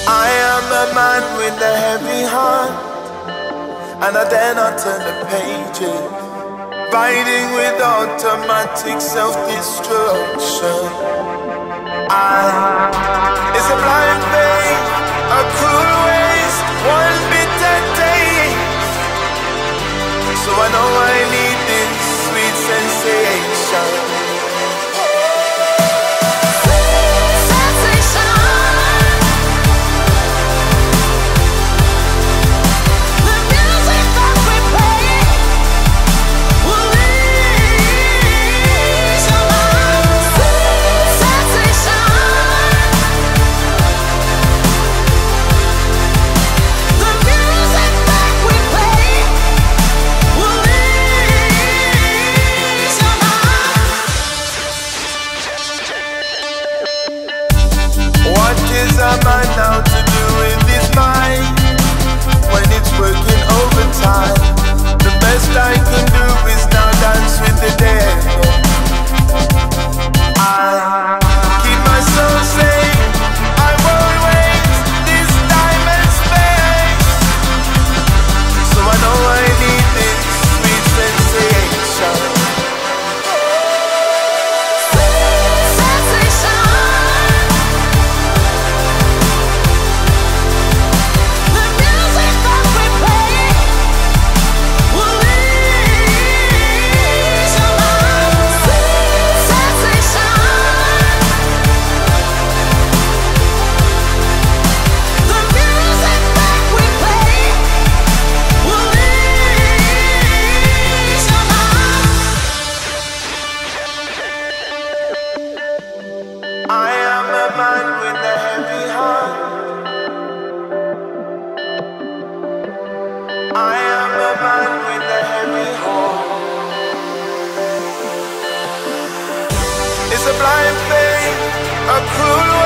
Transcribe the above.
I am a man with a heavy heart, and I dare not turn the pages, riding with automatic self-destruction. It's a blind faith, a cruel waste, one bitter taste. So I know I need this sweet sensation. A man now to do with his mind when it's working overtime. The best I can do is now dance with the devil. I keep my soul safe, I won't waste this time and space. So I know I need this sweet sensation. I am a man with a heavy heart. I am a man with a heavy heart. It's a blind faith, a cruel